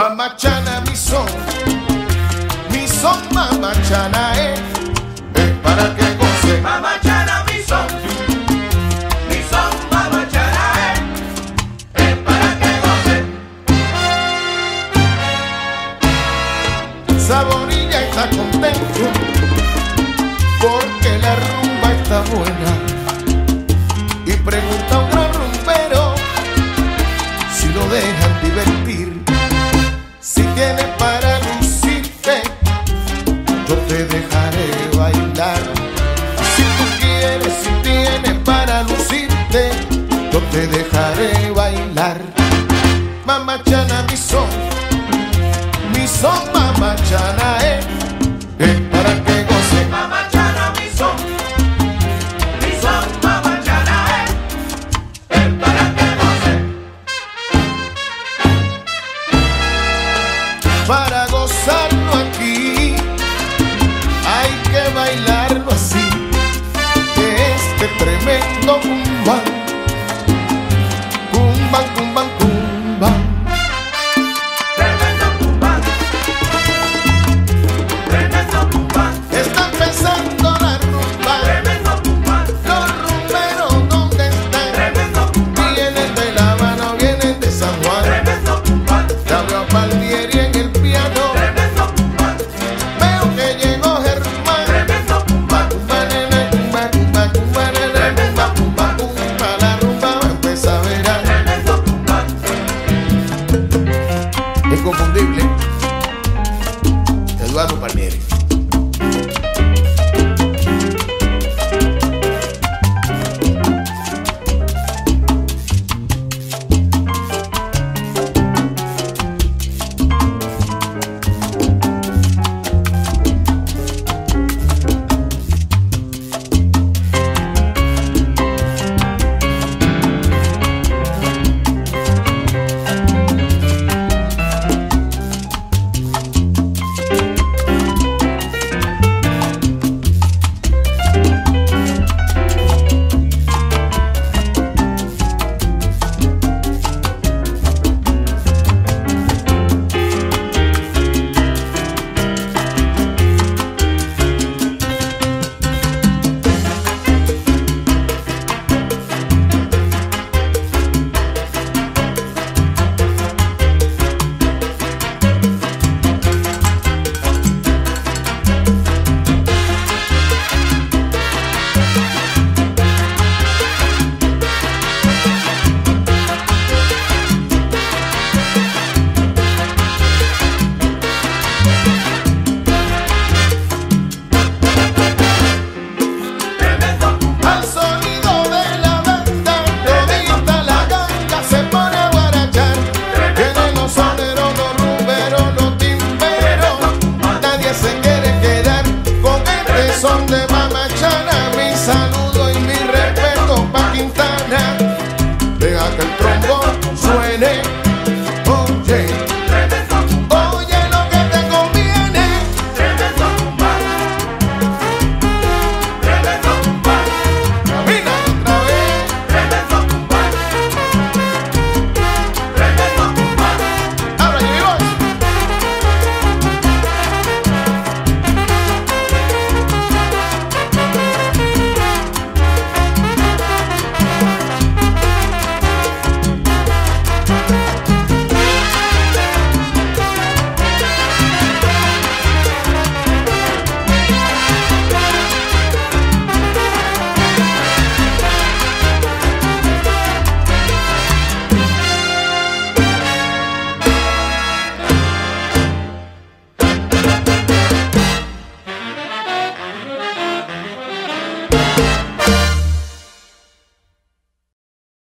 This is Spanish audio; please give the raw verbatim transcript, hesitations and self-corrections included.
Mamachana mi son, mi son mamachana es, es para que goce. Mamachana mi son, mi son mamachana es, es para que goce. Saborilla está contento porque la rumba está buena y pregunta a un gran rumbero si lo dejan divertir. Si tienes para lucirte, yo te dejaré bailar. Si tú quieres, si tienes para lucirte, yo te dejaré bailar. Mamachana mi son, mi son mamachana es, es para que goce. Mamachana mi son, mi son mamachana es, es para que goce. Para gozarlo aquí hay que bailarlo así, que este tremendo cumbán